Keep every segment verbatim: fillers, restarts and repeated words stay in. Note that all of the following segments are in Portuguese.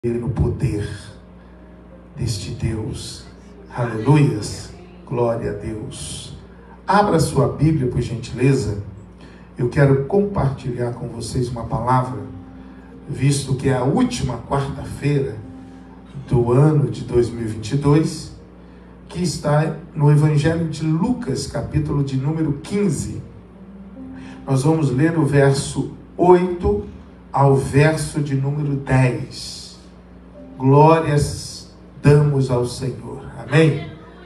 no poder deste Deus. Aleluias, glória a Deus. Abra sua Bíblia, por gentileza. Eu quero compartilhar com vocês uma palavra, visto que é a última quarta-feira do ano de dois mil e vinte e dois, que está no Evangelho de Lucas, capítulo de número quinze. Nós vamos ler o verso oito ao verso de número dez. Glórias damos ao Senhor. Amém?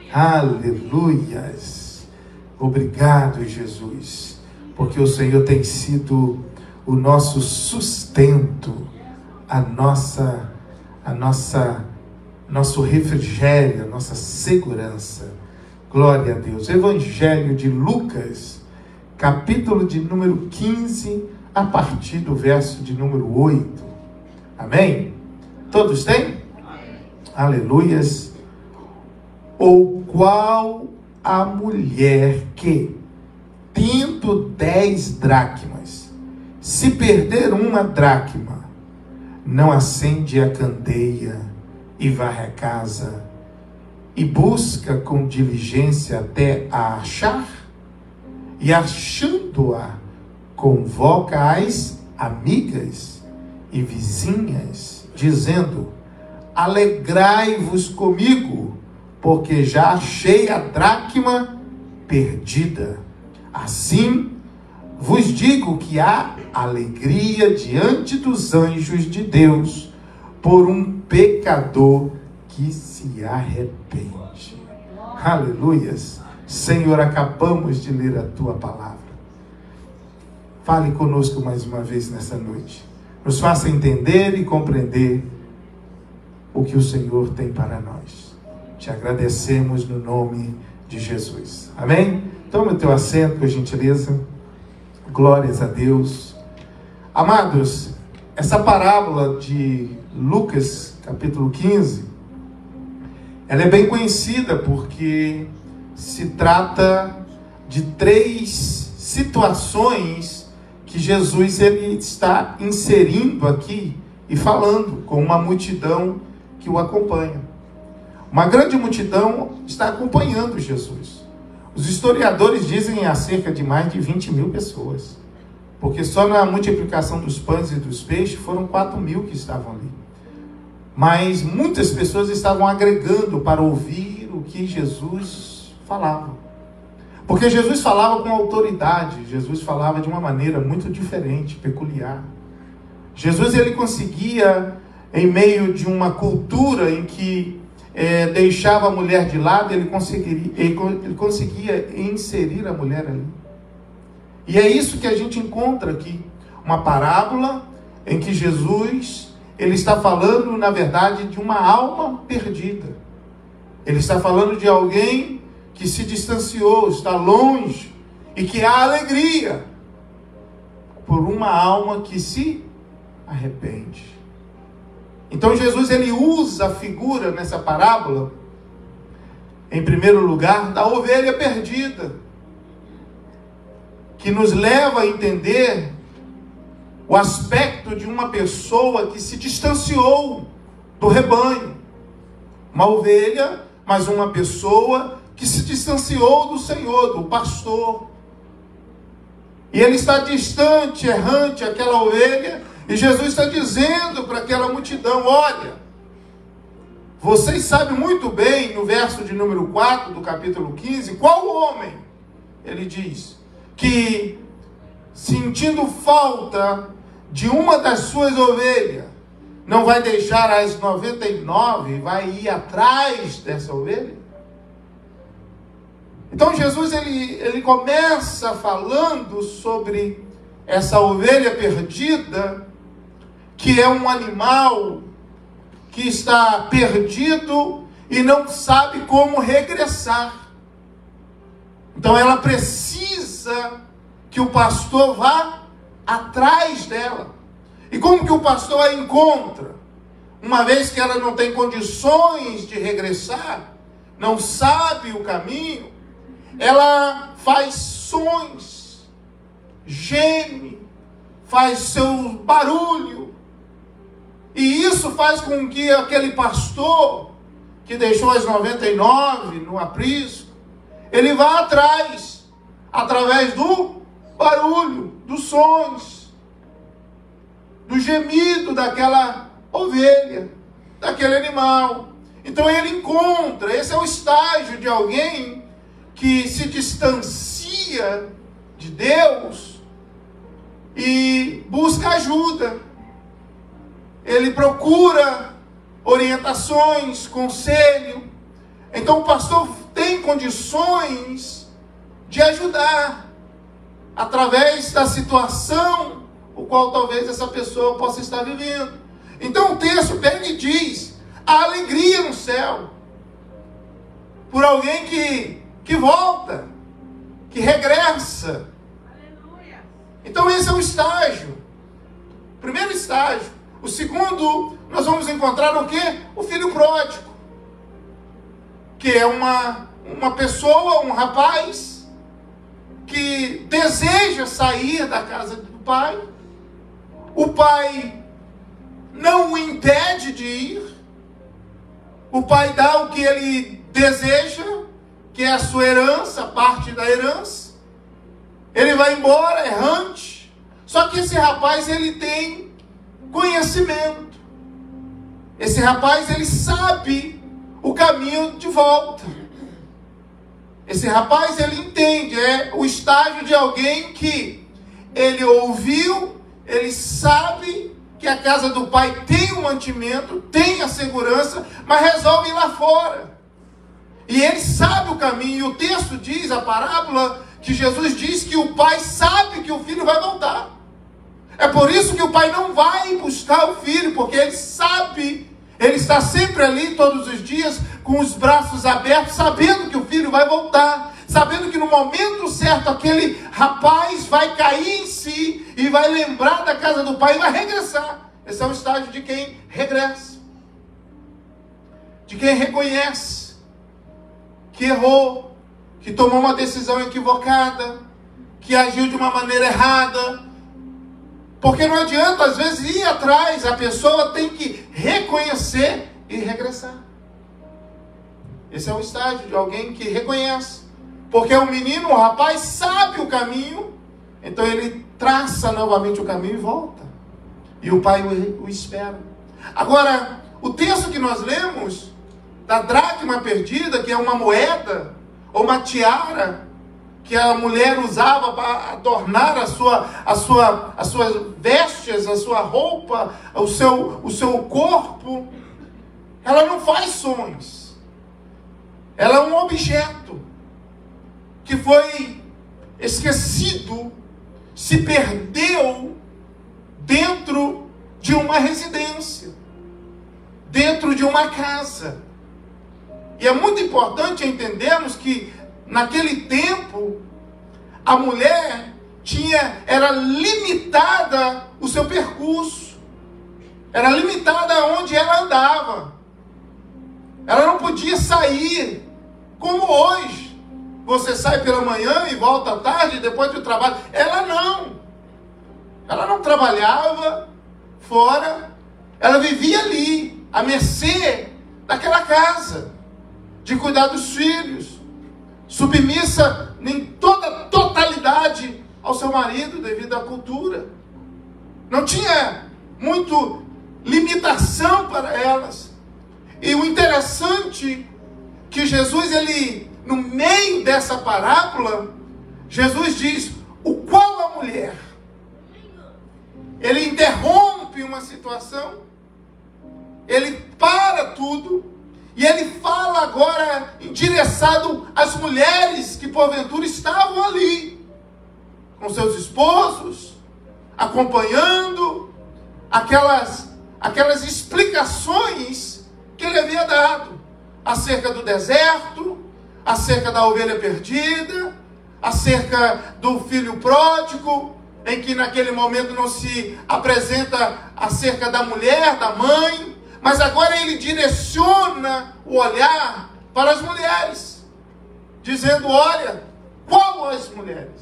Aleluias. Obrigado, Jesus, porque o Senhor tem sido o nosso sustento, a nossa, a nossa, nosso refrigério, a nossa segurança. Glória a Deus. Evangelho de Lucas, capítulo de número quinze, a partir do verso de número oito. Amém? Todos têm? Amém. Aleluias. Ou qual a mulher que, tendo dez dracmas, se perder uma dracma, não acende a candeia e varre a casa e busca com diligência até a achar? E achando-a, convoca as amigas e vizinhas, dizendo: alegrai-vos comigo, porque já achei a dracma perdida. Assim vos digo que há alegria diante dos anjos de Deus por um pecador que se arrepende. Aleluias. Senhor, acabamos de ler a tua palavra. Fale conosco mais uma vez nessa noite. Nos faça entender e compreender o que o Senhor tem para nós. Te agradecemos no nome de Jesus. Amém? Tome o teu assento, por gentileza. Glórias a Deus. Amados, essa parábola de Lucas, capítulo quinze, ela é bem conhecida porque se trata de três situações que Jesus ele está inserindo aqui e falando com uma multidão que o acompanha. Uma grande multidão está acompanhando Jesus. Os historiadores dizem há cerca de mais de vinte mil pessoas, porque só na multiplicação dos pães e dos peixes foram quatro mil que estavam ali. Mas muitas pessoas estavam agregando para ouvir o que Jesus falava. Porque Jesus falava com autoridade, Jesus falava de uma maneira muito diferente, peculiar. Jesus ele conseguia, em meio de uma cultura em que é, deixava a mulher de lado, ele conseguiria, ele, ele conseguia inserir a mulher ali. E é isso que a gente encontra aqui, uma parábola em que Jesus ele está falando, na verdade, de uma alma perdida. Ele está falando de alguém que se distanciou, está longe, e que há alegria por uma alma que se arrepende. Então Jesus ele usa a figura nessa parábola, em primeiro lugar, da ovelha perdida, que nos leva a entender o aspecto de uma pessoa que se distanciou do rebanho. Uma ovelha, mas uma pessoa que se distanciou do Senhor, do pastor. E ele está distante, errante, aquela ovelha, e Jesus está dizendo para aquela multidão: olha, vocês sabem muito bem, no verso de número quatro do capítulo quinze, qual homem, ele diz, que sentindo falta de uma das suas ovelhas, não vai deixar as noventa e nove e vai ir atrás dessa ovelha? Então Jesus ele, ele começa falando sobre essa ovelha perdida, que é um animal que está perdido e não sabe como regressar. Então ela precisa que o pastor vá atrás dela. E como que o pastor a encontra? Uma vez que ela não tem condições de regressar, não sabe o caminho, ela faz sons, geme, faz seu barulho, E isso faz com que aquele pastor que deixou as noventa e nove no aprisco, ele vá atrás, através do barulho, dos sons, do gemido daquela ovelha, daquele animal. Então ele encontra, esse é o estágio de alguém que se distancia de Deus e busca ajuda. Ele procura orientações, conselho. Então o pastor tem condições de ajudar através da situação o qual talvez essa pessoa possa estar vivendo. Então o texto pega e diz: há alegria no céu por alguém que, que volta, que regressa. Aleluia. Então esse é o estágio, primeiro estágio. O segundo, nós vamos encontrar o quê? O filho pródigo, que é uma, uma pessoa, um rapaz que deseja sair da casa do pai. O pai não o impede de ir. O pai dá o que ele deseja, que é a sua herança, parte da herança. Ele vai embora, errante. Só que esse rapaz, ele tem conhecimento. Esse rapaz, ele sabe o caminho de volta. Esse rapaz, ele entende, é o estágio de alguém que ele ouviu, ele sabe que a casa do pai tem o mantimento, tem a segurança, mas resolve ir lá fora. E ele sabe o caminho, e o texto diz, a parábola, que Jesus diz que o pai sabe que o filho vai voltar. É por isso que o pai não vai buscar o filho, porque ele sabe, ele está sempre ali todos os dias, com os braços abertos, sabendo que o filho vai voltar, sabendo que no momento certo aquele rapaz vai cair em si e vai lembrar da casa do pai e vai regressar. Esse é o estágio de quem regressa, de quem reconhece que errou, que tomou uma decisão equivocada, que agiu de uma maneira errada. Porque não adianta, às vezes, ir atrás, a pessoa tem que reconhecer e regressar. Esse é o estágio de alguém que reconhece. Porque o menino, o rapaz, sabe o caminho, então ele traça novamente o caminho e volta. E o pai o, o espera. Agora, o texto que nós lemos, da dracma perdida, que é uma moeda, ou uma tiara, que a mulher usava para adornar a sua, a sua, as suas vestes, a sua roupa, o seu, o seu corpo, ela não faz sons. Ela é um objeto que foi esquecido, se perdeu dentro de uma residência, dentro de uma casa. E é muito importante entendermos que naquele tempo a mulher tinha, era limitada o seu percurso, era limitada aonde ela andava. Ela não podia sair como hoje. Você sai pela manhã e volta à tarde, depois do trabalho. Ela não. Ela não trabalhava fora. Ela vivia ali, à mercê daquela casa, de cuidar dos filhos, submissa em toda a totalidade ao seu marido, devido à cultura. Não tinha muito limitação para elas. E o interessante que Jesus, ele, no meio dessa parábola, Jesus diz: o qual a mulher? Ele interrompe uma situação, ele para tudo, e ele fala agora endereçado às mulheres que porventura estavam ali, com seus esposos, acompanhando aquelas, aquelas explicações que ele havia dado acerca do deserto, acerca da ovelha perdida, acerca do filho pródigo, em que naquele momento não se apresenta acerca da mulher, da mãe, mas agora ele direciona o olhar para as mulheres, dizendo: olha, qual as mulheres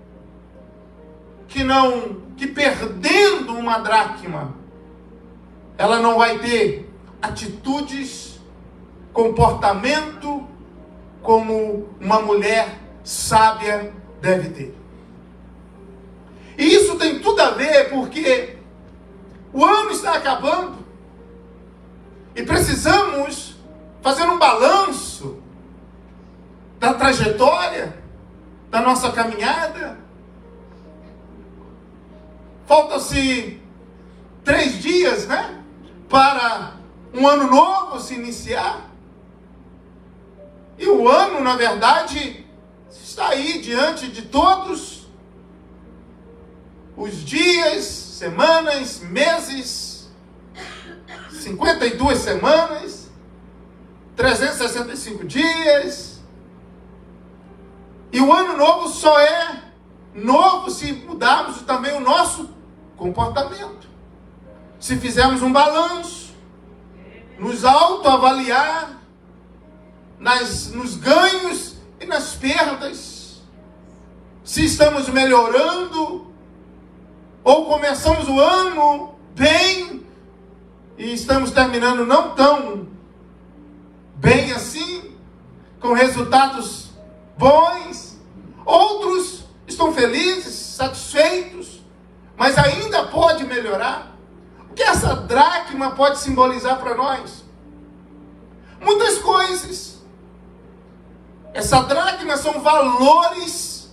que não, que perdendo uma dracma, ela não vai ter atitudes, comportamento como uma mulher sábia deve ter. E isso tem tudo a ver porque o ano está acabando e precisamos fazer um balanço da trajetória, da nossa caminhada. Faltam-se três dias, né? Para um ano novo se iniciar. E o ano, na verdade, está aí diante de todos. Os dias, semanas, meses, cinquenta e duas semanas, trezentos e sessenta e cinco dias. E o ano novo só é novo se mudarmos também o nosso comportamento. Se fizermos um balanço, nos autoavaliar nas, nos ganhos e nas perdas, se estamos melhorando ou começamos o ano bem e estamos terminando não tão bem assim, com resultados bons. Outros estão felizes, satisfeitos, mas ainda pode melhorar. O que essa dracma pode simbolizar para nós? Muitas coisas. Essa dracma são valores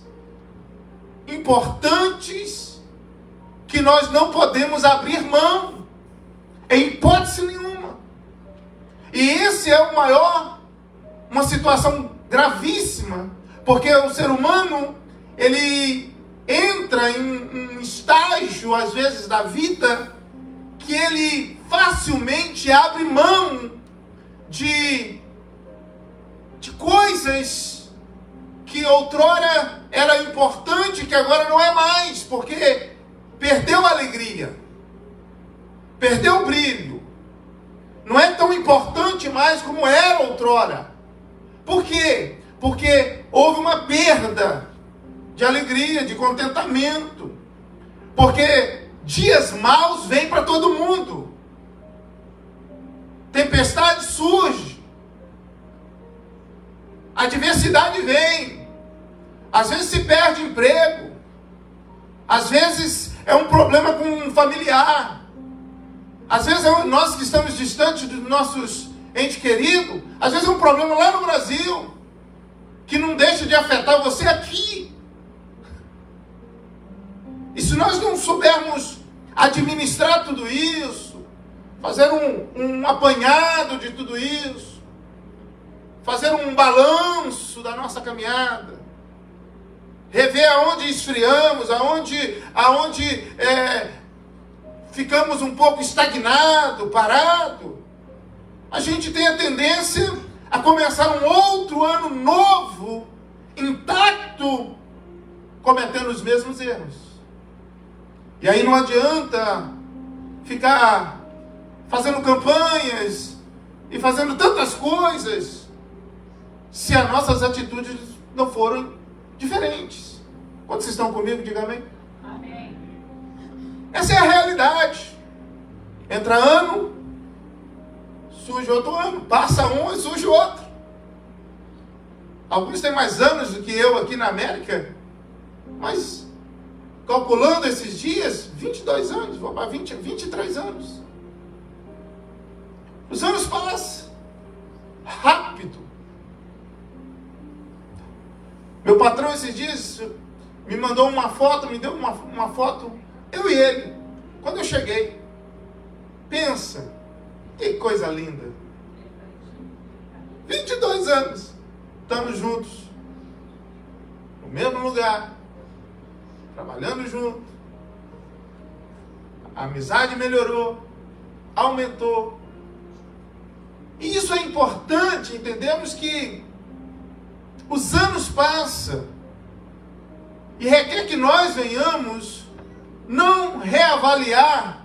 importantes que nós não podemos abrir mão, em hipótese nenhuma. E esse é o maior, uma situação gravíssima, porque o ser humano, ele entra em um estágio, às vezes, da vida, que ele facilmente abre mão de, de coisas que outrora era importante, que agora não é mais, porque perdeu a alegria, perdeu o brilho, não é tão importante mais como era outrora. Por quê? Porque houve uma perda de alegria, de contentamento, porque dias maus vêm para todo mundo, tempestade surge, adversidade vem, às vezes se perde emprego, às vezes é um problema com um familiar, às vezes é nós que estamos distantes dos nossos entes queridos, às vezes é um problema lá no Brasil, que não deixa de afetar você aqui. E se nós não soubermos administrar tudo isso, fazer um, um apanhado de tudo isso, fazer um balanço da nossa caminhada, rever aonde esfriamos, aonde, aonde é, ficamos um pouco estagnados, parados, a gente tem a tendência a começar um outro ano novo, intacto, cometendo os mesmos erros. E aí não adianta ficar fazendo campanhas e fazendo tantas coisas se as nossas atitudes não forem diferentes. Quando vocês estão comigo, diga amém. Amém. Essa é a realidade. Entra ano, surge outro ano. Passa um e surge outro. Alguns têm mais anos do que eu aqui na América, mas calculando esses dias, vinte e dois anos, vou para vinte, vinte e três anos. Os anos passam rápido. Meu patrão esses dias me mandou uma foto, me deu uma, uma foto, eu e ele, quando eu cheguei. Pensa, que coisa linda. vinte e dois anos, estamos juntos, no mesmo lugar, trabalhando junto, a amizade melhorou, aumentou. E isso é importante, entendemos que os anos passam e requer que nós venhamos não reavaliar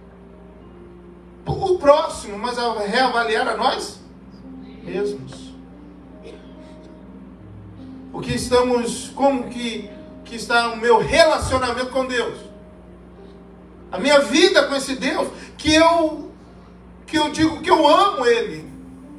o próximo, mas a reavaliar a nós mesmos. O que estamos, como que, que está o meu relacionamento com Deus? A minha vida com esse Deus, que eu que eu digo que eu amo Ele?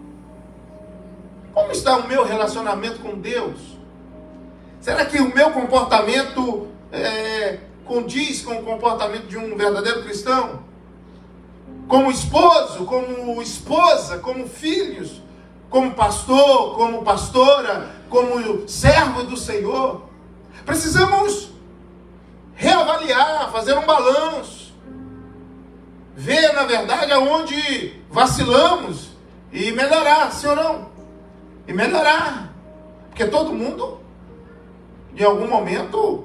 Como está o meu relacionamento com Deus? Será que o meu comportamento é, condiz com o comportamento de um verdadeiro cristão? Como esposo, como esposa, como filhos, como pastor, como pastora, como servo do Senhor? Precisamos reavaliar, fazer um balanço, ver, na verdade, aonde vacilamos e melhorar, sim ou não? E melhorar, porque todo mundo, em algum momento,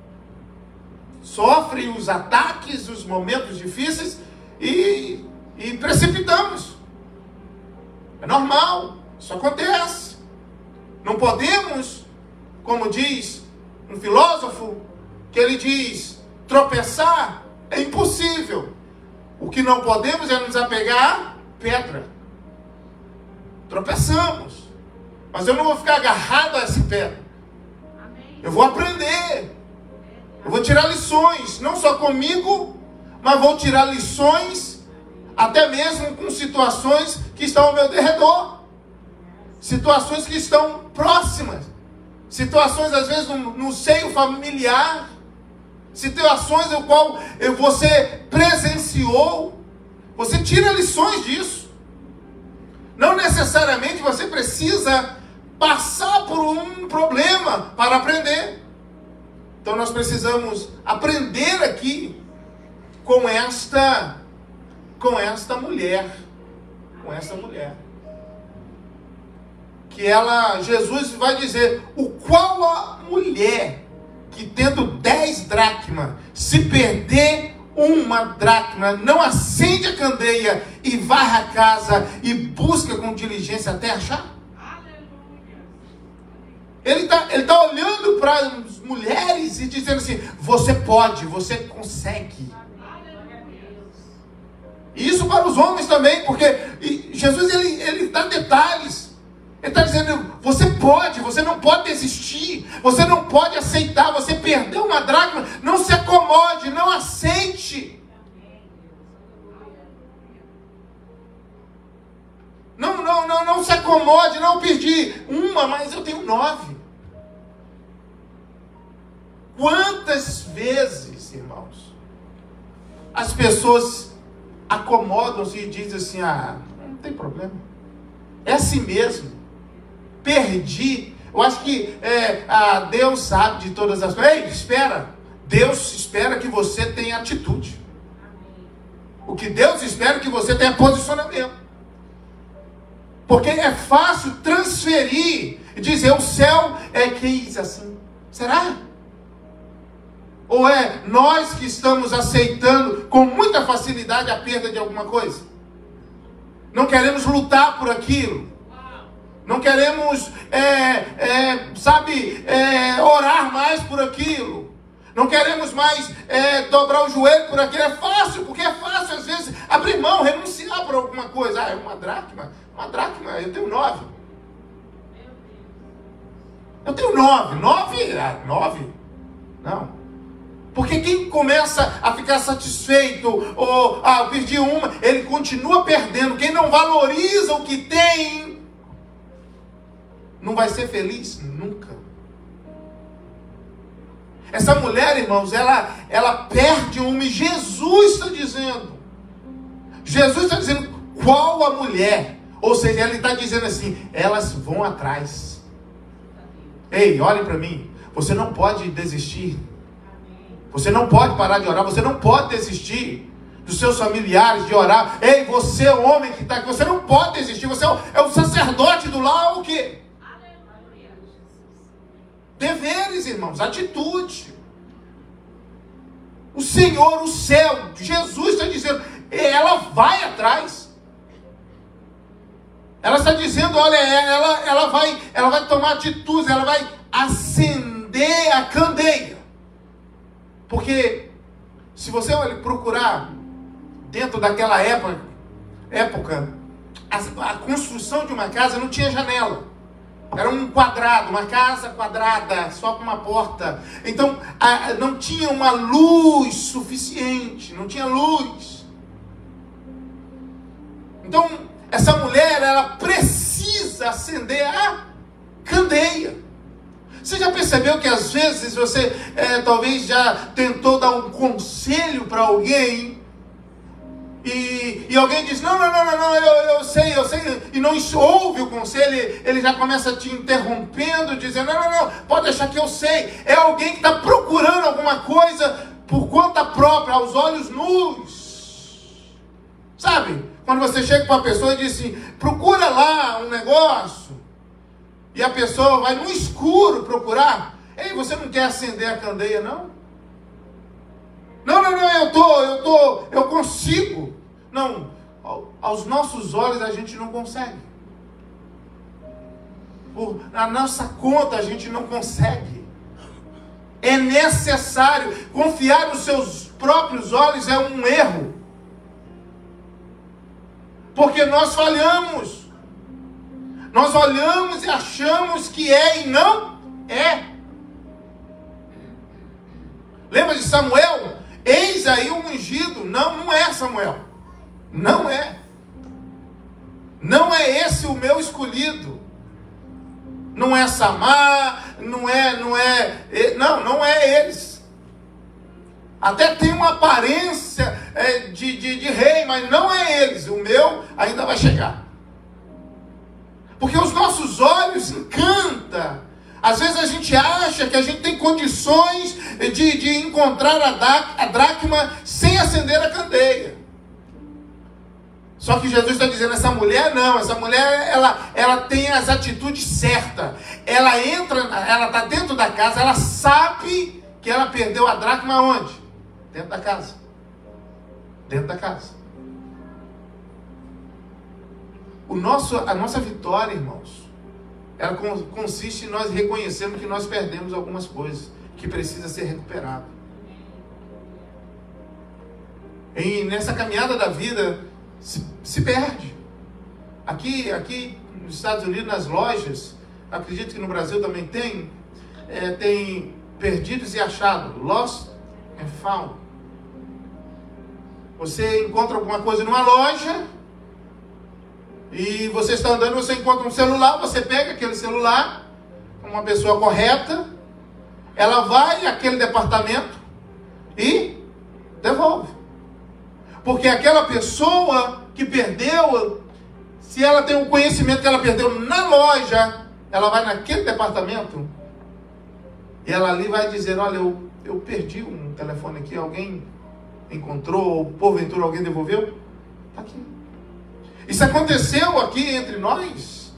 sofre os ataques, os momentos difíceis e, e precipitamos. É normal, isso acontece. Não podemos, como diz um filósofo, que ele diz, tropeçar é impossível. O que não podemos é nos apegar à pedra. Tropeçamos. Mas eu não vou ficar agarrado a essa pedra. Eu vou aprender. Eu vou tirar lições, não só comigo, mas vou tirar lições até mesmo com situações que estão ao meu derredor. Situações que estão próximas. Situações, às vezes, no, no seio familiar. Situações no qual você presenciou. Você tira lições disso. Não necessariamente você precisa passar por um problema para aprender. Então nós precisamos aprender aqui com esta, com esta mulher. Com esta mulher. Que ela, Jesus vai dizer, o qual a mulher que tendo dez dracmas, se perder uma dracma, não acende a candeia e varre a casa e busca com diligência até achar? Ele está ele tá olhando para as mulheres e dizendo assim, você pode, você consegue. E isso para os homens também, porque Jesus ele, ele dá detalhes. Ele está dizendo, você pode, você não pode desistir, você não pode aceitar, você perdeu uma dracma, não se acomode, não aceite. Não, não, não, não se acomode, não perdi uma, mas eu tenho nove. Quantas vezes, irmãos, as pessoas acomodam-se e dizem assim, ah, não tem problema, é assim mesmo. Perdi. Eu acho que é, ah, Deus sabe de todas as coisas. Ei, espera. Deus espera que você tenha atitude. O que Deus espera é que você tenha posicionamento. Porque é fácil transferir e dizer o céu é quis assim. Será? Ou é nós que estamos aceitando com muita facilidade a perda de alguma coisa? Não queremos lutar por aquilo. Não queremos, é, é, sabe, é, orar mais por aquilo. Não queremos mais é, dobrar o joelho por aquilo. É fácil, porque é fácil, às vezes, abrir mão, renunciar por alguma coisa. Ah, é uma dracma? Uma dracma, eu tenho nove. Eu tenho nove. Nove? Ah, nove? Não. Porque quem começa a ficar satisfeito, ou, ah, eu perdi uma, ele continua perdendo. Quem não valoriza o que tem, não vai ser feliz nunca. Essa mulher, irmãos, ela, ela perde uma e Jesus está dizendo. Jesus está dizendo qual a mulher. Ou seja, ele está dizendo assim, elas vão atrás. Ei, olhem para mim. Você não pode desistir. Você não pode parar de orar. Você não pode desistir dos seus familiares de orar. Ei, você, homem que está aqui, você não pode desistir. Você é o, é o sacerdote do lar, o quê? Deveres, irmãos, atitude. O Senhor, o céu, Jesus está dizendo, ela vai atrás. Ela está dizendo, olha, ela, ela, vai, ela vai tomar atitude, ela vai acender a candeia. Porque, se você procurar, dentro daquela época, época a, a construção de uma casa não tinha janela. Era um quadrado, uma casa quadrada, só com uma porta. Então, a, não tinha uma luz suficiente, não tinha luz. Então, essa mulher, ela precisa acender a candeia. Você já percebeu que às vezes você é, talvez já tentou dar um conselho para alguém e, e alguém diz, não, não, não, não, não eu, eu sei, eu sei, e não ouve o conselho, ele já começa te interrompendo, dizendo, não, não, não, pode deixar que eu sei. É alguém que está procurando alguma coisa por conta própria, aos olhos nus. Sabe? Quando você chega para uma pessoa e diz assim, procura lá um negócio, e a pessoa vai no escuro procurar, ei, você não quer acender a candeia, não? Não, não, não, eu tô, eu tô, eu consigo. Não, aos nossos olhos a gente não consegue. Por, na nossa conta a gente não consegue. É necessário. Confiar nos seus próprios olhos é um erro. Porque nós falhamos. Nós olhamos e achamos que é e não é. Lembra de Samuel? Eis aí o ungido. Não, não é Samuel. Não é. Não é esse o meu escolhido. Não é Samar, não é, não é, não, não é eles. Até tem uma aparência é, de, de, de rei, mas não é eles. O meu ainda vai chegar. Porque os nossos olhos encantam. Às vezes a gente acha que a gente tem condições de, de encontrar a, da, a dracma sem acender a candeia. Só que Jesus está dizendo, essa mulher não, essa mulher ela, ela tem as atitudes certas. Ela entra, ela está dentro da casa, ela sabe que ela perdeu a dracma onde? Dentro da casa. Dentro da casa. O nosso, a nossa vitória, irmãos, ela consiste em nós reconhecermos que nós perdemos algumas coisas que precisa ser recuperado. E nessa caminhada da vida se, se perde. Aqui, aqui nos Estados Unidos, nas lojas, acredito que no Brasil também tem, é, tem perdidos e achados, lost and found. Você encontra alguma coisa numa loja e você está andando, você encontra um celular, você pega aquele celular, uma pessoa correta, ela vai àquele departamento e devolve. Porque aquela pessoa que perdeu, se ela tem um conhecimento que ela perdeu na loja, ela vai naquele departamento e ela ali vai dizer, olha, eu, eu perdi um telefone aqui, alguém encontrou, ou porventura alguém devolveu? Está aqui. Isso aconteceu aqui entre nós.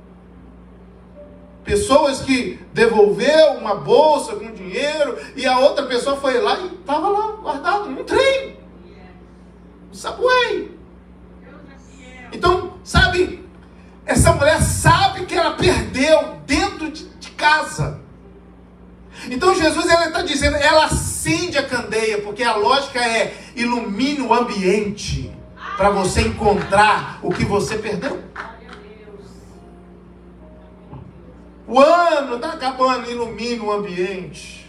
Pessoas que devolveu uma bolsa com dinheiro e a outra pessoa foi lá e estava lá guardado num trem. No subway. Então, sabe, essa mulher sabe que ela perdeu dentro de, de casa. Então Jesus está dizendo, ela acende a candeia, porque a lógica é ilumine o ambiente para você encontrar o que você perdeu. O ano está acabando, ilumina o ambiente.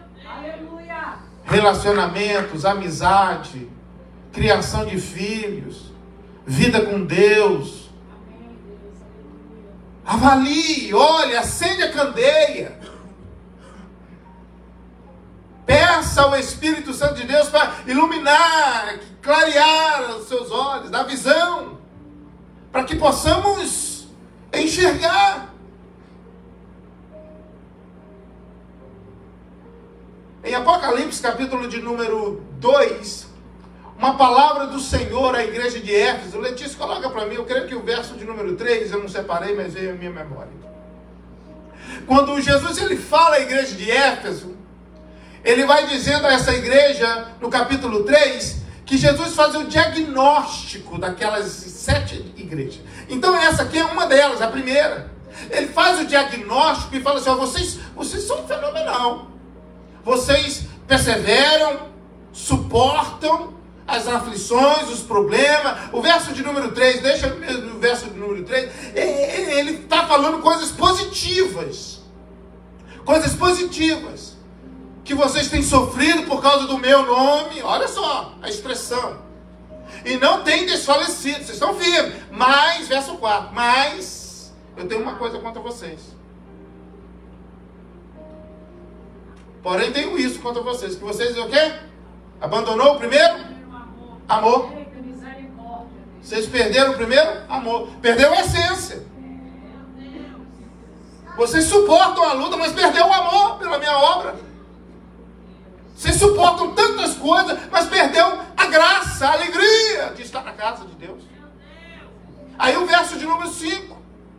Relacionamentos, amizade, criação de filhos, vida com Deus. Avalie, olhe, acende a candeia. Peça ao Espírito Santo de Deus para iluminar, clarear os seus olhos, dar visão, para que possamos enxergar. Em Apocalipse, capítulo de número dois, uma palavra do Senhor à igreja de Éfeso. Letícia, coloca para mim, eu creio que o verso de número três, eu não separei, mas veio a minha memória. Quando Jesus ele fala à igreja de Éfeso, ele vai dizendo a essa igreja, no capítulo três, que Jesus faz o diagnóstico daquelas sete igrejas. Então essa aqui é uma delas, a primeira. Ele faz o diagnóstico e fala assim, ó, vocês, vocês são fenomenal. Vocês perseveram, suportam as aflições, os problemas. O verso de número três, deixa o verso de número três, ele está falando coisas positivas. Coisas positivas. Que vocês têm sofrido por causa do meu nome. Olha só a expressão. e não têm desfalecido. Vocês estão firmes. Mas, verso quatro, mas eu tenho uma coisa contra vocês. Porém, tenho isso contra vocês. Que vocês, o quê? Abandonou o primeiro? Amor. Vocês perderam o primeiro? Amor. Perdeu a essência. Vocês suportam a luta, mas perdeu o amor pela minha obra. Vocês suportam tantas coisas, mas perdeu a graça, a alegria de estar na casa de Deus. Aí o verso de número cinco.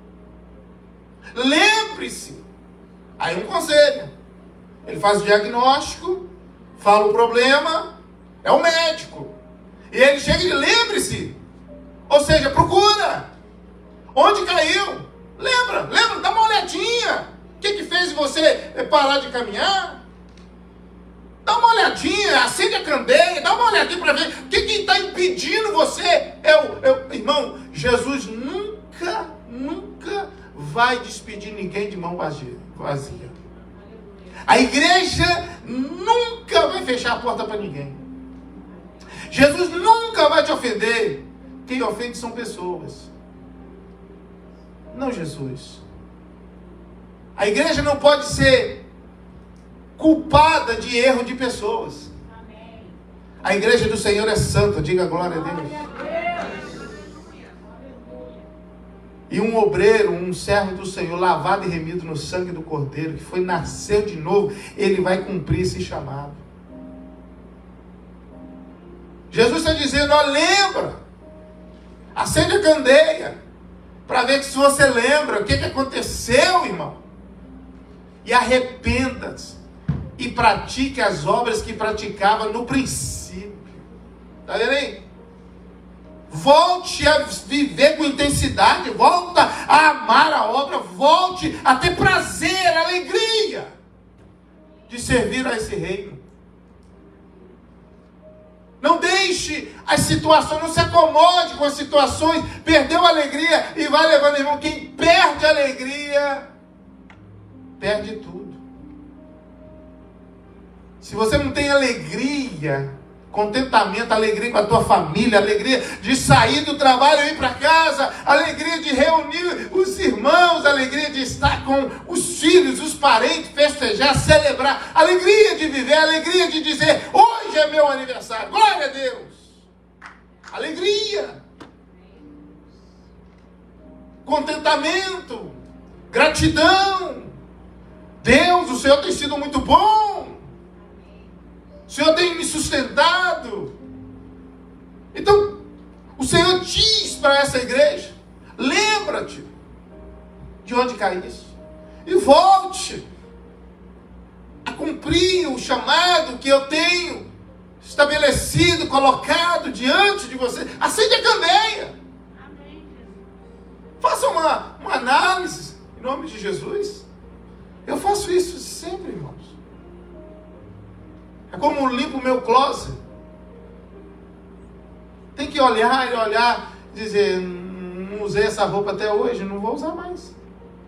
Lembre-se. Aí um conselho. Ele faz o diagnóstico, fala o problema, é o médico. E ele chega e lembre-se. Ou seja, procura. Onde caiu? Lembra, lembra, dá uma olhadinha. O que que fez você parar de caminhar? Dá uma olhadinha, acende a candeia, dá uma olhadinha para ver o que que está impedindo você. É o, é o, irmão, Jesus nunca, nunca vai despedir ninguém de mão vazia. A igreja nunca vai fechar a porta para ninguém. Jesus nunca vai te ofender. Quem ofende são pessoas, não Jesus. A igreja não pode ser culpada de erro de pessoas. A igreja do Senhor é santa, diga glória a Deus. E um obreiro, um servo do Senhor, lavado e remido no sangue do Cordeiro, que foi, nasceu de novo, ele vai cumprir esse chamado. Jesus está dizendo, ó, lembra, acende a candeia, para ver que se você lembra, o que, que aconteceu, irmão. E arrependa-se, e pratique as obras que praticava no princípio. Está vendo aí? Volte a viver com intensidade, volta a amar a obra, volte a ter prazer, alegria de servir a esse reino. Não deixe as situações, não se acomode com as situações, perdeu a alegria e vai levando, irmão. Quem perde a alegria, perde tudo. Se você não tem alegria, contentamento, alegria com a tua família, alegria de sair do trabalho e ir para casa, alegria de reunir os irmãos, alegria de estar com os filhos, os parentes, festejar, celebrar, alegria de viver, alegria de dizer, hoje é meu aniversário, glória a Deus, alegria, contentamento, gratidão. Deus, o Senhor tem sido muito bom. O Senhor tem me sustentado. Então, o Senhor diz para essa igreja, lembra-te de onde caíste e volte a cumprir o chamado que eu tenho estabelecido, colocado diante de você. Acende a candeia. Faça uma, uma análise em nome de Jesus. Eu faço isso sempre, irmãos. É como limpo o meu closet. Tem que olhar e olhar e dizer, não usei essa roupa até hoje, não vou usar mais.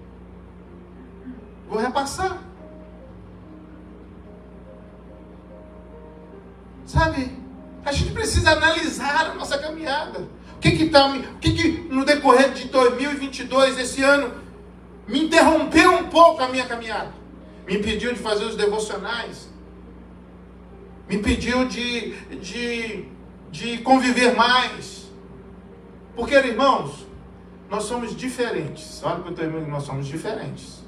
Vou repassar. Sabe? A gente precisa analisar a nossa caminhada. O que que, tá, o que, que no decorrer de dois mil e vinte e dois, esse ano, me interrompeu um pouco a minha caminhada? Me impediu de fazer os devocionais. Me impediu de, de, de conviver mais. Porque, irmãos, nós somos diferentes. Olha para o teu irmão, nós somos diferentes.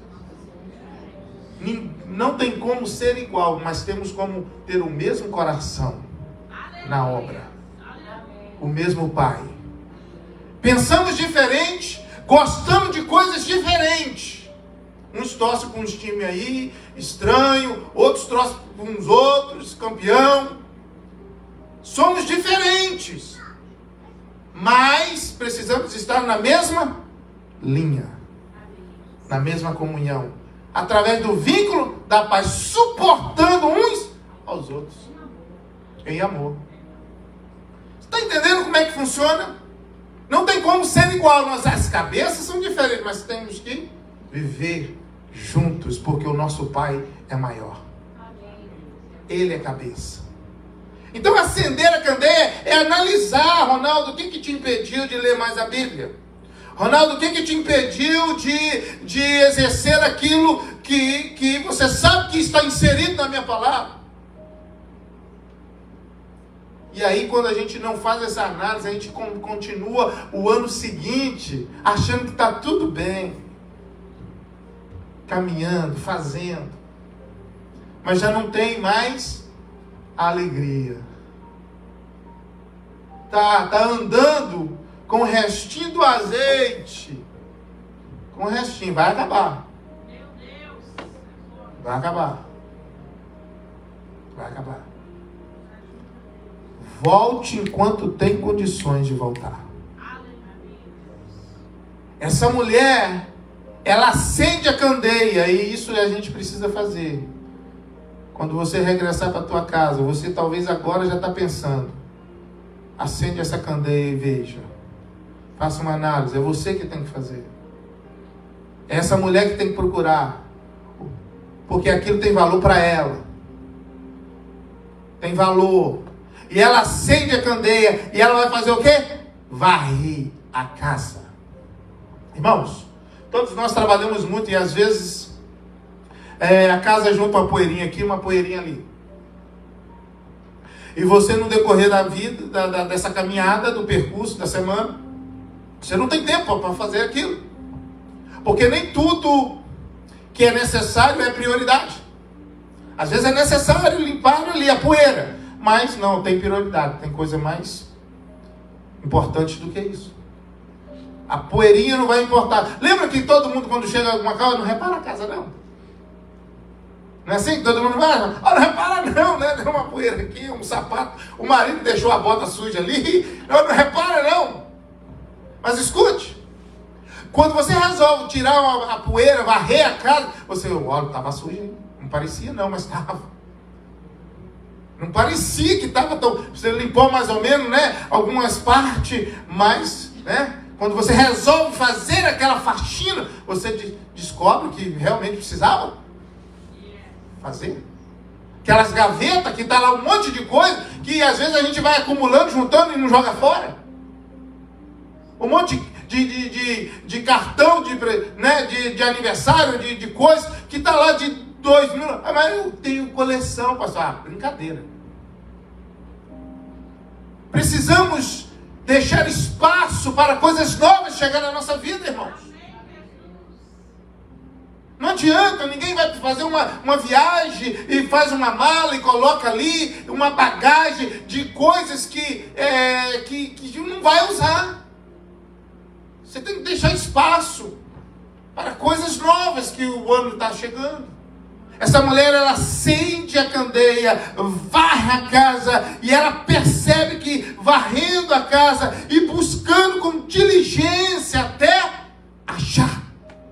Não tem como ser igual, mas temos como ter o mesmo coração na obra. O mesmo Pai. Pensamos diferente, gostamos de coisas diferentes. Uns torcem com uns times aí, estranho, outros torcem com uns outros, campeão. Somos diferentes, mas precisamos estar na mesma linha, na mesma comunhão, através do vínculo da paz, suportando uns aos outros, em amor. Você está entendendo como é que funciona? Não tem como ser igual, nós, as cabeças são diferentes, mas temos que viver juntos, porque o nosso Pai é maior. Ele é cabeça. Então acender a candeia é analisar, Ronaldo, o que, que te impediu de ler mais a Bíblia? Ronaldo, o que, que te impediu de, de exercer aquilo que, que você sabe que está inserido na minha palavra? E aí, quando a gente não faz essa análise, a gente continua o ano seguinte achando que está tudo bem, caminhando, fazendo, mas já não tem mais a alegria. Tá, tá andando com o restinho do azeite, com o restinho, vai acabar. Meu Deus. Vai acabar. Vai acabar. Volte enquanto tem condições de voltar. Essa mulher, ela acende a candeia, e isso a gente precisa fazer. Quando você regressar para a tua casa, você talvez agora já está pensando, acende essa candeia e veja. Faça uma análise, é você que tem que fazer. É essa mulher que tem que procurar. Porque aquilo tem valor para ela. Tem valor. E ela acende a candeia e ela vai fazer o quê? Varrer a casa. Irmãos, todos nós trabalhamos muito e às vezes é, a casa junta uma poeirinha aqui, uma poeirinha ali. E você no decorrer da vida, da, da, dessa caminhada, do percurso da semana, você não tem tempo para fazer aquilo. Porque nem tudo que é necessário é prioridade. Às vezes é necessário limpar ali a poeira, mas não, tem prioridade, tem coisa mais importante do que isso. A poeirinha não vai importar. Lembra que todo mundo, quando chega a alguma casa, não repara a casa, não? Não é assim? Todo mundo vai, oh, não repara não, né? Deu uma poeira aqui, um sapato, o marido deixou a bota suja ali, não, não repara não. Mas escute, quando você resolve tirar a, a poeira, varrer a casa, você, olha, estava suja, hein? Não parecia não, mas estava. Não parecia que estava tão... Você limpou mais ou menos, né? Algumas partes, mas, né? Quando você resolve fazer aquela faxina, você de, descobre que realmente precisava fazer. Aquelas gavetas que está lá um monte de coisa, que às vezes a gente vai acumulando, juntando e não joga fora. Um monte de, de, de, de cartão, de, né? de, de aniversário, de, de coisa, que está lá de dois mil. Ah, mas eu tenho coleção, pastor. Ah, brincadeira. Precisamos deixar espaço para coisas novas chegar na nossa vida, irmãos. Não adianta, ninguém vai fazer uma, uma viagem e faz uma mala e coloca ali uma bagagem de coisas que, é, que, que não vai usar. Você tem que deixar espaço para coisas novas que o ano está chegando. Essa mulher, ela acende a candeia, varre a casa, e ela percebe que varrendo a casa e buscando com diligência até achar.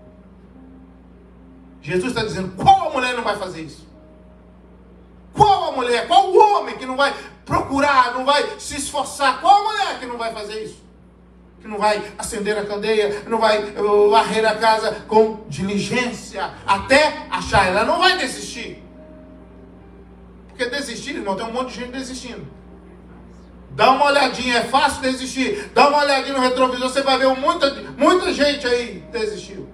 Jesus está dizendo, qual a mulher não vai fazer isso? Qual a mulher, qual o homem que não vai procurar, não vai se esforçar? Qual a mulher que não vai fazer isso? Que não vai acender a candeia, não vai varrer a casa com diligência até achar. Ela não vai desistir. Porque desistir, irmão, tem um monte de gente desistindo. Dá uma olhadinha, é fácil desistir. Dá uma olhadinha no retrovisor, você vai ver muita, muita gente aí desistiu.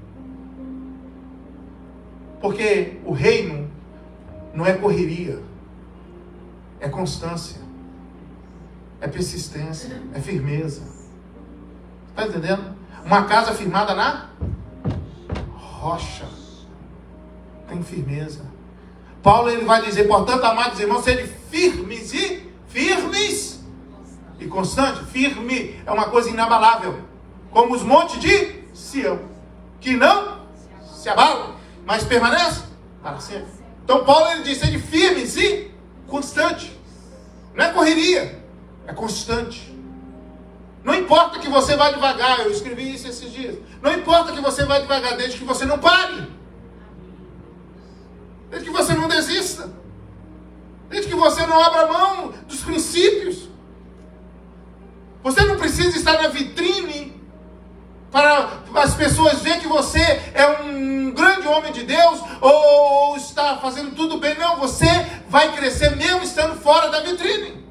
Porque o reino não é correria, é constância, é persistência, é firmeza. Está entendendo? Uma casa firmada na rocha tem firmeza. Paulo, ele vai dizer, portanto, amados irmãos, sede firmes e firmes e constantes. Firme é uma coisa inabalável, como os montes de Sião, que não se abalam, mas permanece para sempre. Então Paulo, ele diz, sede firmes e constante. Não é correria, é constante. Não importa que você vá devagar, eu escrevi isso esses dias. Não importa que você vá devagar, desde que você não pare. Desde que você não desista. Desde que você não abra mão dos princípios. Você não precisa estar na vitrine para as pessoas veem que você é um grande homem de Deus, ou, ou está fazendo tudo bem. Não, você vai crescer mesmo estando fora da vitrine.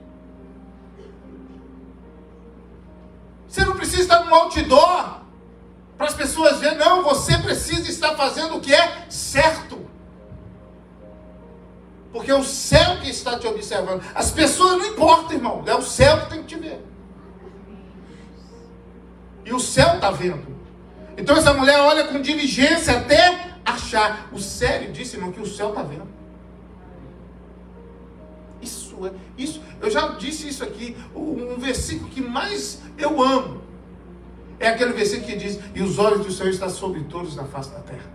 Você não precisa estar no outdoor para as pessoas verem. Não, você precisa estar fazendo o que é certo. Porque é o céu que está te observando. As pessoas não importam, irmão. É o céu que tem que te ver. E o céu está vendo. Então essa mulher olha com diligência até achar. O sério disse, irmão, que o céu está vendo. Isso é, isso, eu já disse isso aqui. Um versículo que mais eu amo é aquele versículo que diz: e os olhos do Senhor estão sobre todos na face da terra.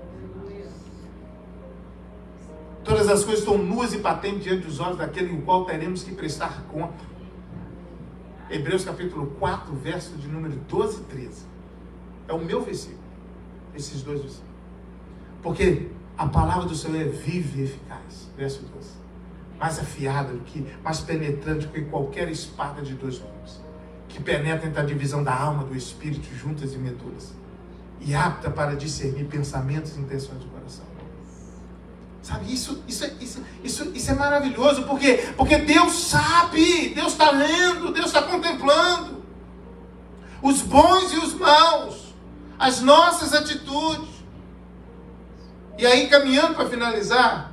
Todas as coisas estão nuas e patentes diante dos olhos daquele em qual teremos que prestar conta. Hebreus capítulo quatro, verso de número doze e treze. É o meu versículo. Esses dois versículos. Porque a palavra do Senhor é viva e eficaz. Verso doze. Mais afiada do que, mais penetrante do que qualquer espada de dois gumes. Que penetra entre a divisão da alma, do espírito, juntas e medulas. E apta para discernir pensamentos e intenções do coração. Sabe, isso, isso, isso, isso, isso é maravilhoso, porque, porque Deus sabe, Deus está lendo, Deus está contemplando os bons e os maus, as nossas atitudes. E aí, caminhando para finalizar,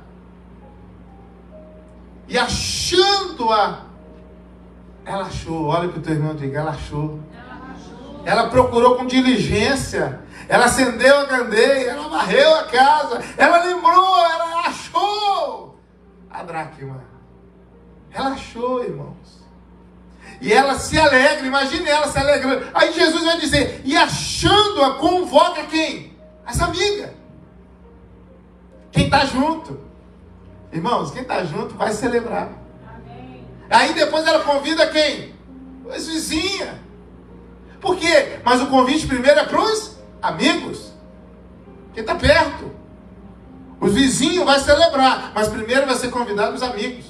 e achando-a, ela achou, olha para o teu irmão e diga, ela achou. Ela procurou com diligência. Ela acendeu a candeia, ela varreu a casa, ela lembrou, ela achou a dracma. Ela achou, irmãos. E ela se alegra, imagine ela se alegrando. Aí Jesus vai dizer, e achando-a, convoca quem? As amigas. Quem está junto. Irmãos, quem está junto vai celebrar. Amém. Aí depois ela convida quem? As vizinhas. Por quê? Mas o convite primeiro é para os amigos. Quem está perto. Os vizinhos vai celebrar, mas primeiro vai ser convidado os amigos.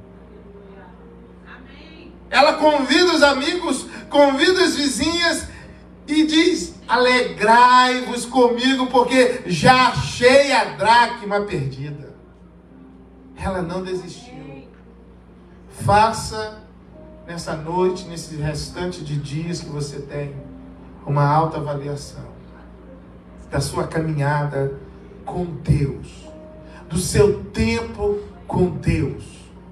Amém. Ela convida os amigos, convida as vizinhas e diz, alegrai-vos comigo, porque já achei a dracma perdida. Ela não desistiu. Faça nessa noite, nesse restante de dias que você tem, uma autoavaliação da sua caminhada com Deus, do seu tempo com Deus.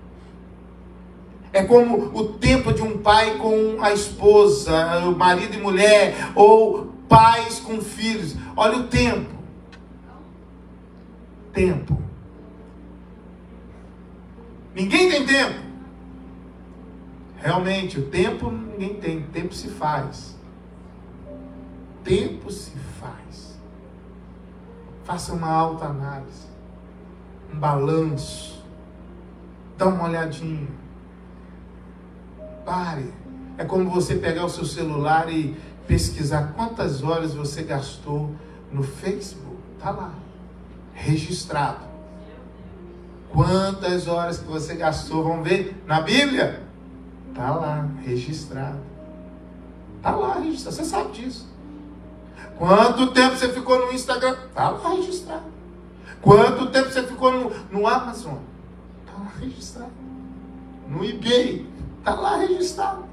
É como o tempo de um pai com a esposa, o marido e mulher, ou pais com filhos. Olha o tempo. Tempo. Ninguém tem tempo. Realmente, o tempo ninguém tem. Tempo se faz. Tempo se faz. Faça uma autoanálise, um balanço, dá uma olhadinha, pare. É como você pegar o seu celular e pesquisar quantas horas você gastou no Facebook, está lá, registrado. Quantas horas que você gastou, vamos ver, na Bíblia? Está lá, registrado. Está lá, registrado, você sabe disso. Quanto tempo você ficou no Instagram? Está lá registrado. Quanto tempo você ficou no, no Amazon? Está lá registrado. No eBay? Está lá registrado.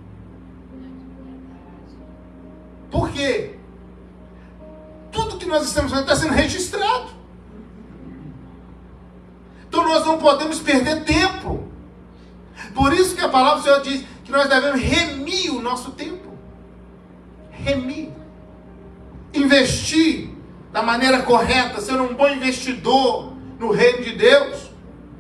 Por quê? Tudo que nós estamos fazendo está sendo registrado. Então nós não podemos perder tempo. Por isso que a palavra do Senhor diz que nós devemos remir o nosso tempo. Remir. Investir da maneira correta, ser um bom investidor no reino de Deus.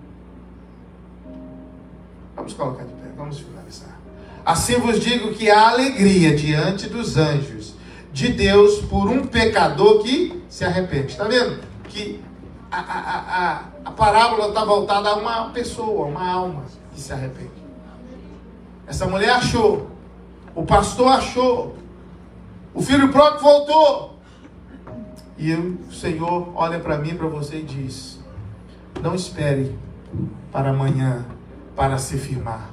Vamos colocar de pé, vamos finalizar. Assim vos digo que há alegria diante dos anjos de Deus por um pecador que se arrepende. Está vendo? Que a, a, a, a parábola está voltada a uma pessoa, uma alma que se arrepende. Essa mulher achou, o pastor achou, o filho próprio voltou. E eu, o Senhor olha para mim, para você e diz: não espere para amanhã para se firmar.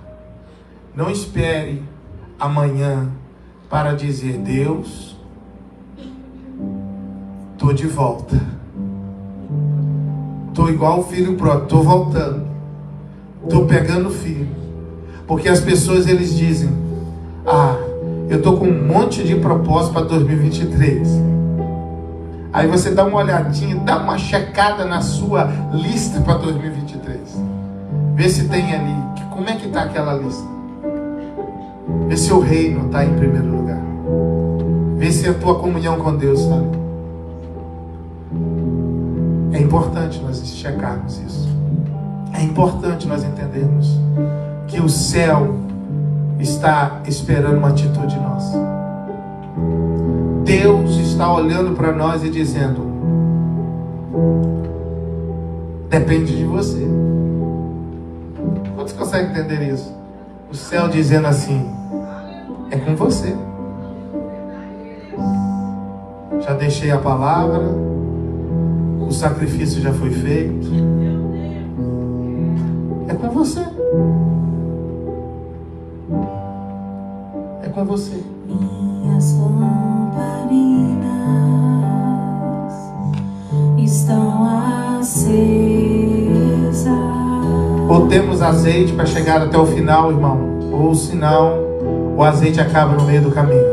Não espere amanhã para dizer: Deus, tô de volta. Tô igual o filho próprio, tô voltando. Tô pegando filho. Porque as pessoas, eles dizem: ah, eu tô com um monte de propósito para dois mil e vinte e três. Aí você dá uma olhadinha, dá uma checada na sua lista para dois mil e vinte e três. Vê se tem ali, como é que está aquela lista. Vê se o reino está em primeiro lugar. Vê se a tua comunhão com Deus está ali. É importante nós checarmos isso. É importante nós entendermos que o céu está esperando uma atitude nossa. Deus está olhando para nós e dizendo: depende de você. Quantos conseguem entender isso? O céu dizendo assim: é com você. Já deixei a palavra, o sacrifício já foi feito. É com você. É com você. Minhas lamparinas estão acesas. Ou temos azeite para chegar até o final, irmão, ou senão o azeite acaba no meio do caminho.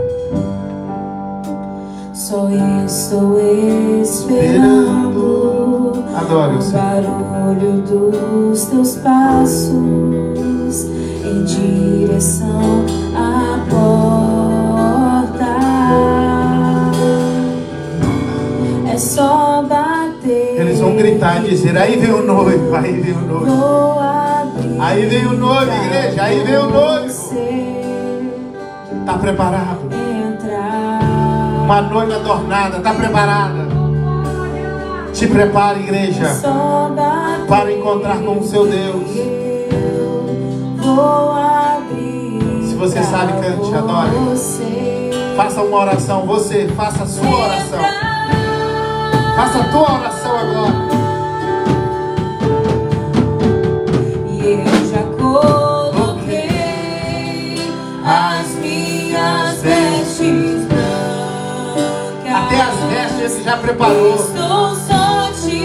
Só estou esperando Adoro o Senhor. barulho dos teus passos em direção à porta. É só bater. Eles vão gritar e dizer: aí vem o noivo, aí vem o noivo. Vou abrir. Aí vem o noivo, igreja, aí vem o noivo. Está preparado? Entrar. Uma noiva adornada, está preparada? Se prepare, igreja, para encontrar com o seu Deus. Se você sabe, cante, adore. Faça uma oração, você, faça a sua oração. Faça a tua oração agora. E eu já coloquei as minhas vestes brancas. Até as vestes ele já preparou. Estou só te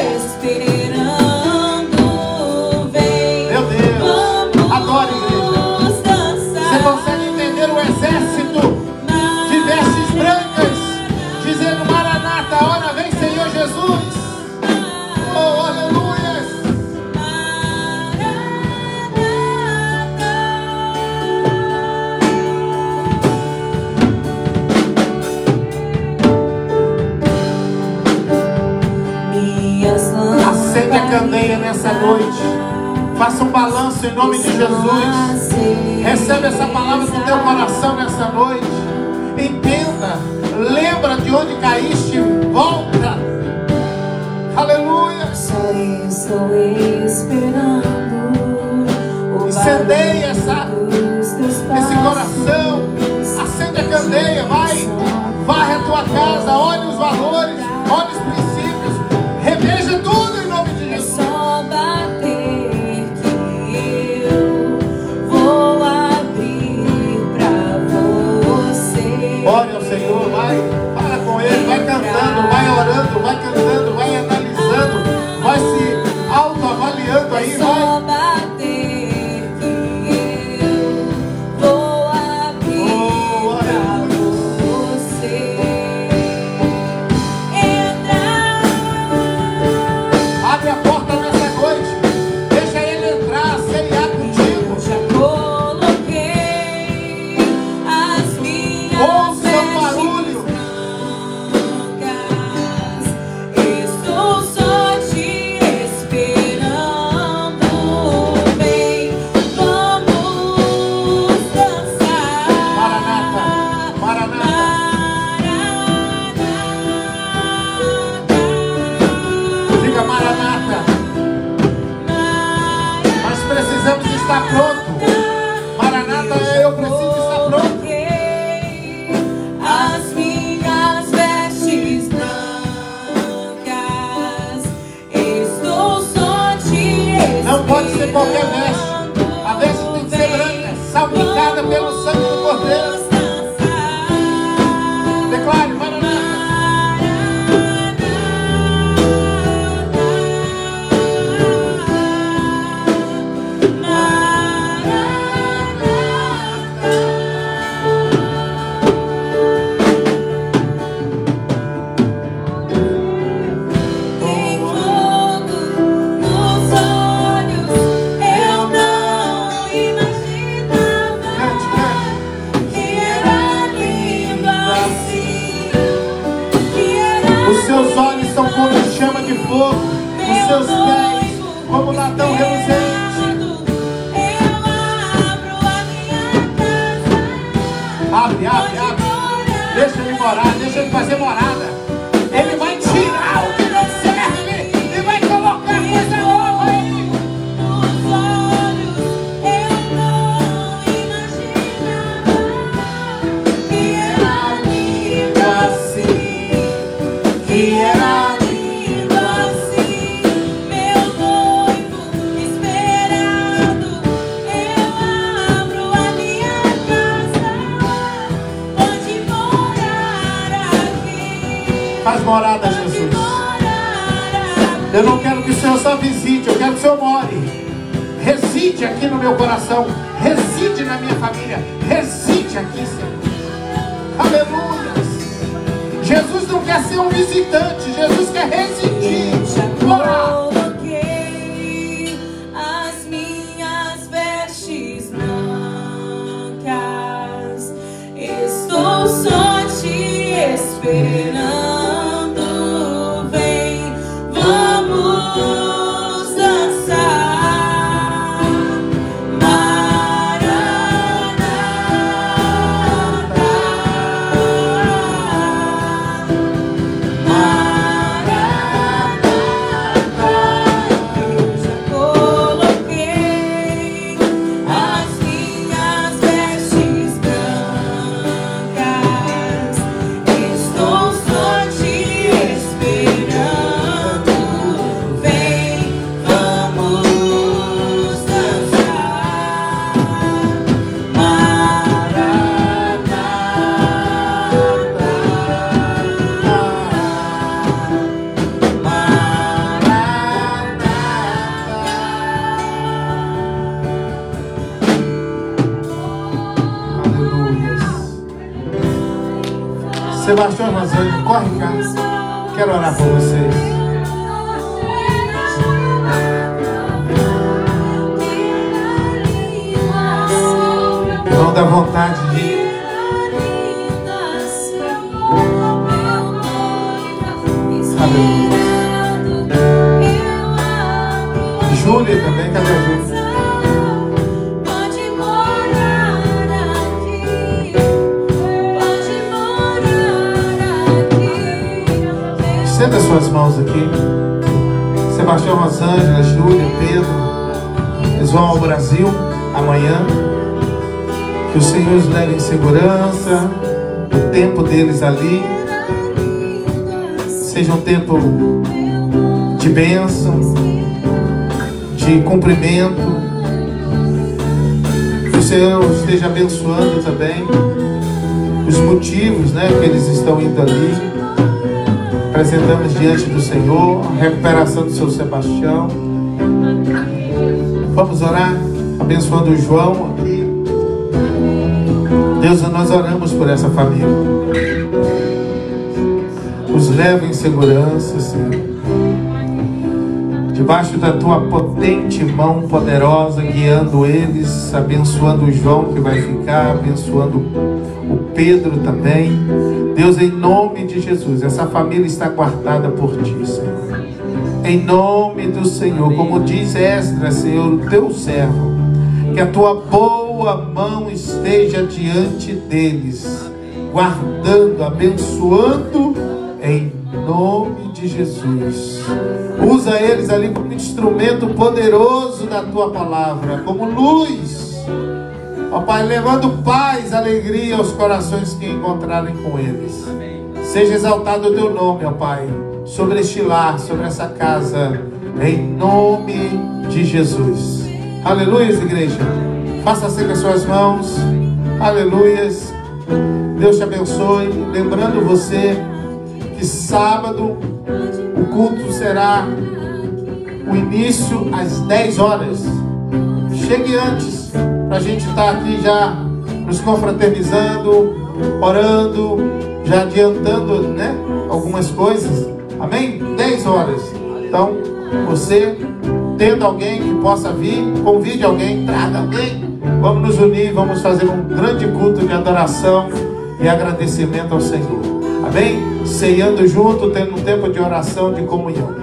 esperando. Vem, meu Deus, adore, igreja. Você consegue entender o exército de vestes brancas dizendo: Maranata, a hora vem, Senhor Jesus. Oh, aleluia. Acende a candeia nessa noite. Faça um balanço em nome de Jesus. Recebe essa palavra no teu coração nessa noite. Entenda. Lembra de onde caíste. Volta. Aleluia. Só estou esperando. Incendeia essa, esse coração. Acende a candeia. Vai. Varre a tua casa. Olhe os valores. Olhe os princípios. Reveja tudo em nome de Jesus. É só bater que eu vou abrir pra você. Ore ao Senhor, vai, fala com Ele, vai cantando, vai orando, vai cantando, vai analisando, vai se autoavaliando aí, É só vai. bater que eu vou abrir Oh, pra aleluia. você. Entrar. Abre a porta nessa noite, deixa Ele entrar, ceiar contigo. Já coloquei as minhas Ouça o vestes barulho. brancas. Estou só te esperando. Vem, vamos dançar. Maranata, Maranata. Diga Maranata. Nós precisamos estar pronto. Maranata, eu preciso estar pronto. As minhas vestes brancas, estou só te esperando. Não pode ser qualquer veste. A veste tem que ser branca, salpicada pelo sangue do Cordeiro. Declare, Maranata. fogo, os seus pés como latão reluzente. Abre, abre, abre. Deixa ele morar, deixa ele fazer morada. Ele vai tirar o que não serve e vai colocar coisa nova aí. Nos olhos eu não imaginava que era lindo assim, que era lindo assim, meu noivo esperado. Eu abro a minha casa, pode morar aqui. Faz morada, Jesus. Eu não quero que o Senhor só visite, eu quero que o Senhor more. Reside aqui no meu coração, reside na minha família, reside aqui, Senhor. Aleluia. Jesus não quer ser um visitante, Jesus quer residir, morar. Coloquei as minhas vestes brancas, estou só te esperando. Vem, vamos dançar. Maranata, eu já coloquei as minhas vestes brancas, estou só te esperando. Vem, vamos dançar. Aleluia. Sebastião Rosane, corre cá. Quero orar por vocês. Não dá vontade de Júlia também, cadê a Júlia? Pode morar aqui, pode morar aqui. Estenda as suas mãos aqui. Sebastião, Rosângela, Júlia, Pedro, eles vão ao Brasil amanhã. Que o Senhor os leve em segurança. O tempo deles ali seja um tempo de bênção, de cumprimento. Que o Senhor esteja abençoando também os motivos, né, que eles estão indo ali. Apresentamos diante do Senhor a recuperação do seu Sebastião. Vamos orar abençoando o João aqui. Deus, nós oramos por essa família. Os leva em segurança, Senhor. Debaixo da tua potente mão poderosa, guiando eles, abençoando o João que vai ficar, abençoando o Pedro também. Deus, em nome de Jesus, essa família está guardada por ti, Senhor. Em nome do Senhor, como diz Esdras, Senhor, o teu servo, que a tua boa mão esteja diante deles, guardando, abençoando, em nome de Jesus. Usa eles ali como instrumento poderoso da tua palavra, como luz, ó Pai, levando paz, alegria aos corações que encontrarem com eles. Seja exaltado o teu nome, ó Pai, sobre este lar, sobre essa casa, em nome de Jesus. Aleluia, igreja. Faça assim com as suas mãos. Aleluia. Deus te abençoe. Lembrando você que sábado o culto será o início às dez horas. Chegue antes, para a gente estar aqui já nos confraternizando, orando, já adiantando, né, algumas coisas. Amém? dez horas. Então, você, tendo alguém que possa vir, convide alguém, traga alguém. Vamos nos unir, vamos fazer um grande culto de adoração e agradecimento ao Senhor. Amém? Ceando junto, tendo um tempo de oração, de comunhão.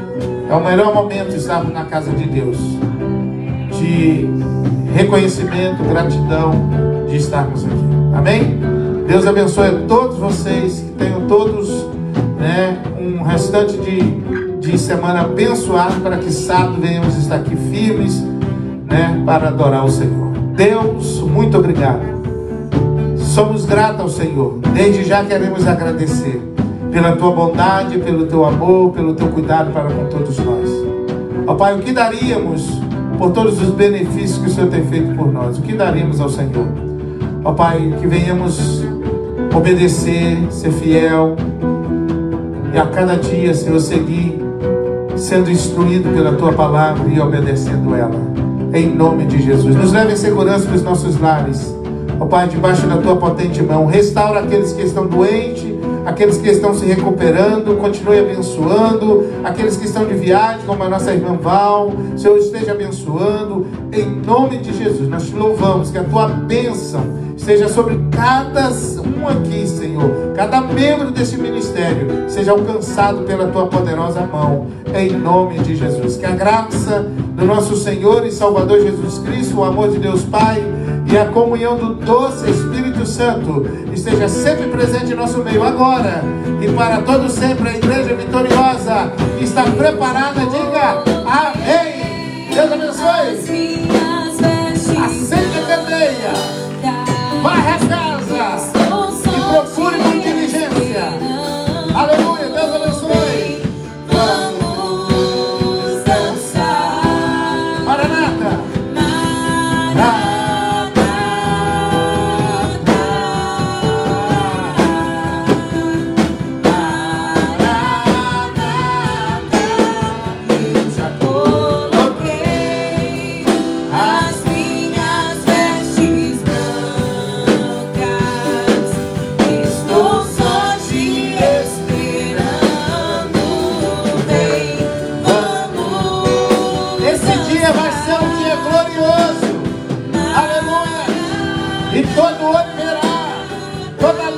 É o melhor momento estarmos na casa de Deus, de reconhecimento, gratidão de estarmos aqui. Amém? Deus abençoe a todos vocês, que tenham todos, né, um restante de, de semana abençoado, para que sábado venhamos estar aqui firmes, né, para adorar o Senhor. Deus, muito obrigado. Somos gratos ao Senhor. Desde já queremos agradecer pela tua bondade, pelo teu amor, pelo teu cuidado para com todos nós. Ó Pai, o que daríamos por todos os benefícios que o Senhor tem feito por nós? O que daríamos ao Senhor? Ó Pai, que venhamos obedecer, ser fiel, e a cada dia, Senhor, seguir sendo instruído pela tua palavra e obedecendo ela. Em nome de Jesus. Nos leve em segurança para os nossos lares. Ó Pai, debaixo da tua potente mão, restaura aqueles que estão doentes, aqueles que estão se recuperando, continue abençoando, aqueles que estão de viagem, como a nossa irmã Val, Senhor, esteja abençoando, em nome de Jesus. Nós te louvamos, que a tua bênção seja sobre cada um aqui, Senhor, cada membro desse ministério seja alcançado pela tua poderosa mão, em nome de Jesus. Que a graça do nosso Senhor e Salvador Jesus Cristo, o amor de Deus Pai e a comunhão do doce Espírito Santo esteja sempre presente em nosso meio, agora e para todo sempre. A igreja vitoriosa que está preparada, diga amém. Deus abençoe. Acende a candeia, varre a casa e procure com diligência. Aleluia, Deus abençoe. Vamos dançar. Maranata. E todo olho verá, toda